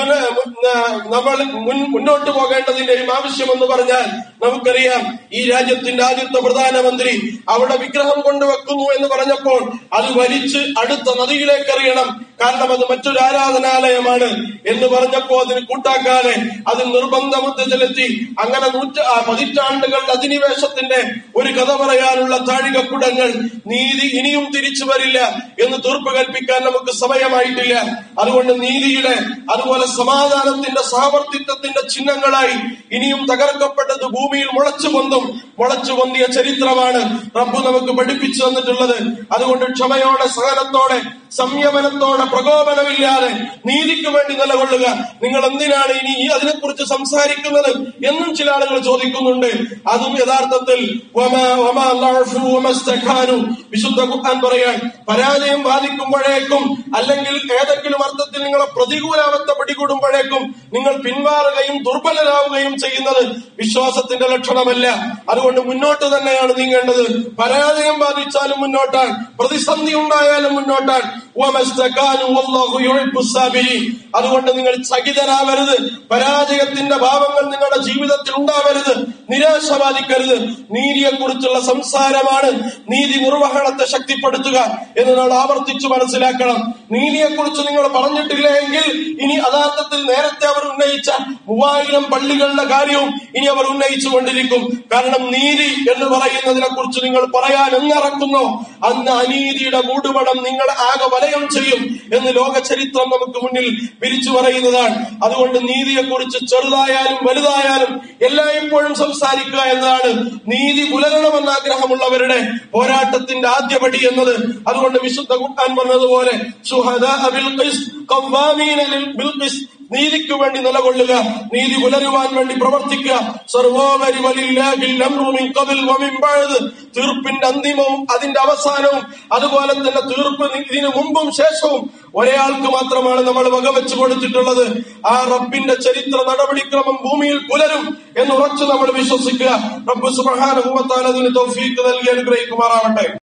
നമ്മൾ മുന്നോട്ട് പോകേണ്ടതിന്റെയും ആവശ്യമെന്ന് പറഞ്ഞാൽ നമുക്കറിയാം, ഈ രാജ്യത്തിന്റെ ആദ്യത്തെ പ്രധാനമന്ത്രി അവിടെ വിഗ്രഹം കൊണ്ടുവെക്കുന്നു എന്ന് പറഞ്ഞപ്പോൾ അത് വലിച്ച് അടുത്ത നദിയിലേക്ക് എറിയണം, കാരണം അത് മറ്റൊരു ആരാധനാലയമാണ് എന്ന് പറഞ്ഞപ്പോ അതിന് കൂട്ടാക്കാതെ അത് നിർബന്ധമുദ്ര ചെലുത്തി അങ്ങനെ നൂറ്റ പതിറ്റാണ്ടുകളുടെ അധിനിവേശത്തിന്റെ ഒരു കഥ പറയാനുള്ള താഴികക്കുടങ്ങൾ നീതി ഇനിയും തിരിച്ചു വരില്ല എന്ന് തീർപ്പ് കൽപ്പിക്കാൻ നമുക്ക് സമയമായിട്ടില്ല. അതുകൊണ്ട് നീതിയുടെ അതുപോലെ സമാധാനത്തിന്റെ സഹവർത്തിത്വത്തിന്റെ ചിഹ്നങ്ങളായി ഇനിയും തകർക്കപ്പെട്ടത് ഭൂമിയിൽ മുളച്ചു പൊന്തും. മുളച്ചു പൊന്തിയ ചരിത്രമാണ് റബ്ബ് നമുക്ക് പഠിപ്പിച്ചു തന്നിട്ടുള്ളത്. അതുകൊണ്ട് ക്ഷമയോടെ, സഹനത്തോടെ, സംയമനത്തോടെ, പ്രകോപനമില്ലാതെ നീതിക്ക് വേണ്ടി നിലകൊള്ളുക. നിങ്ങൾ എന്തിനാണ് ഇനി അതിനെക്കുറിച്ച് സംസാരിക്കുന്നത് എന്നും ചില ആളുകൾ ചോദിക്കുന്നുണ്ട്. അതും യഥാർത്ഥത്തിൽ വിശുദ്ധ ഖുർആൻ പറയാൻ പരാജയം ബാധിക്കുമ്പോഴേക്കും അല്ലെങ്കിൽ ഏതെങ്കിലും അർത്ഥത്തിൽ നിങ്ങളെ പ്രതികൂലാവസ്ഥ പിടികൂടുമ്പോഴേക്കും നിങ്ങൾ പിന്മാറുകയും ദുർബലരാവുകയും ചെയ്യുന്നത് വിശ്വാസത്തിന്റെ ലക്ഷണമല്ല. അതുകൊണ്ട് മുന്നോട്ട് തന്നെയാണ് നീങ്ങേണ്ടത്. പരാജയം ബാധിച്ചാലും മുന്നോട്ടാണ്, പ്രതിസന്ധി ഉണ്ടായാലും മുന്നോട്ടാണ്. അതുകൊണ്ട് നിങ്ങൾ ചകിതരാവരുത്, പരാജയത്തിന്റെ ഭാവങ്ങൾ നിങ്ങളുടെ ജീവിതത്തിൽ ഉണ്ടാവരുത്, നിരാശ ബാധിക്കരുത്. നീതിയെക്കുറിച്ചുള്ള സംസാരമാണ് നീതി നിർവഹണത്തെ ശക്തിപ്പെടുത്തുക എന്ന് നമ്മൾ ആവർത്തിച്ചു മനസ്സിലാക്കണം. നീതിയെക്കുറിച്ച് നിങ്ങൾ പറഞ്ഞിട്ടില്ല എങ്കിൽ ഇനി യഥാർത്ഥത്തിൽ നേരത്തെ അവർ ഉന്നയിച്ച മൂവായിരം പള്ളികളുടെ കാര്യവും ഇനി അവർ ഉന്നയിച്ചു കൊണ്ടിരിക്കും. കാരണം നീതി എന്ന് പറയുന്നതിനെ കുറിച്ച് നിങ്ങൾ പറയാൻ എന്നിറക്കുന്നോ അന്ന് അനീതിയുടെ മൂടുപടം നിങ്ങളെ ആകെ വലയം ചെയ്യും എന്ന് ലോക ചരിത്രം നമുക്ക് മുന്നിൽ വിരിച്ചു പറയുന്നതാണ്. അതുകൊണ്ട് നീതിയെക്കുറിച്ച് ചെറുതായാലും വലുതായാലും എല്ലായ്പ്പോഴും സംസാരിക്കുക എന്നതാണ് നീതി പുലരണമെന്ന ആഗ്രഹമുള്ളവരുടെ പോരാട്ടത്തിന്റെ ആദ്യപടി എന്നത്. അതുകൊണ്ട് വിശുദ്ധ ഖുർആൻ പറഞ്ഞതുപോലെ നീതിക്ക് വേണ്ടി നിലകൊള്ളുക, നീതി പുലരുവാൻ വേണ്ടി പ്രവർത്തിക്കുക. സർവോപരി തീർപ്പിന്റെ അന്തിമവും അതിന്റെ അവസാനവും അതുപോലെ തന്നെ തീർപ്പ് ഇതിനു മുമ്പും ശേഷവും ഒരേയാൾക്ക് മാത്രമാണ് നമ്മൾ വകവെച്ചു കൊടുത്തിട്ടുള്ളത്. ആ റബ്ബിന്റെ ചരിത്ര നടപടിക്രമം ഭൂമിയിൽ പുലരും എന്ന് ഉറച്ചു നമ്മൾ വിശ്വസിക്കുക. റബ്ബ് സുബ്ഹാനഹു വ തആല അതിന് തൗഫീഖ് നൽകി അനുഗ്രഹിക്കുമാറാവട്ടെ.